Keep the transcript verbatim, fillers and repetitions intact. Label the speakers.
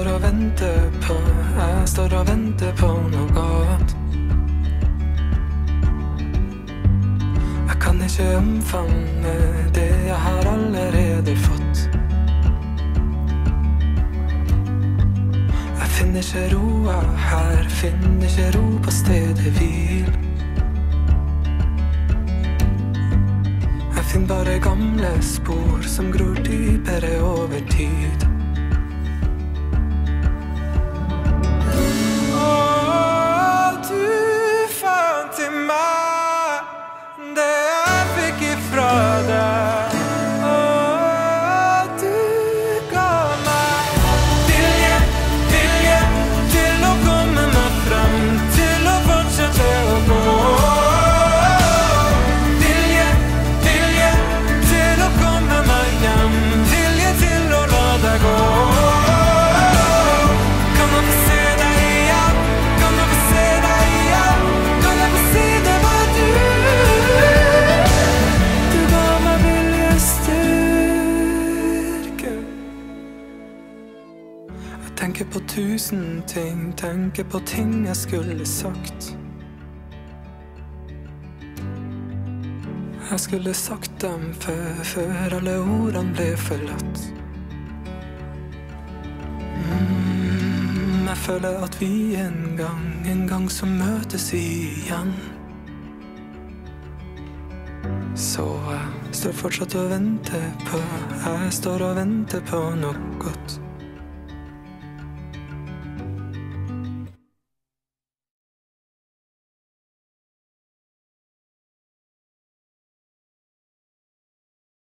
Speaker 1: står og venter på, jeg står og venter på noe godt. Jeg kan ikke omfavne det jeg har allerede fått. Jeg finner ikke roa her, finner ikke ro på stedet hvil. Jeg finner bare gamle spor som gror dypere over tid. Tenker på tusen ting, tenker på ting jeg skulle sagt. Jeg skulle sagt dem før, før alle ordene ble forlatt. Mm, jeg føler at vi en gang, en gang så møtes vi igjen. Så jeg står fortsatt og venter på, jeg står og venter på noe godt.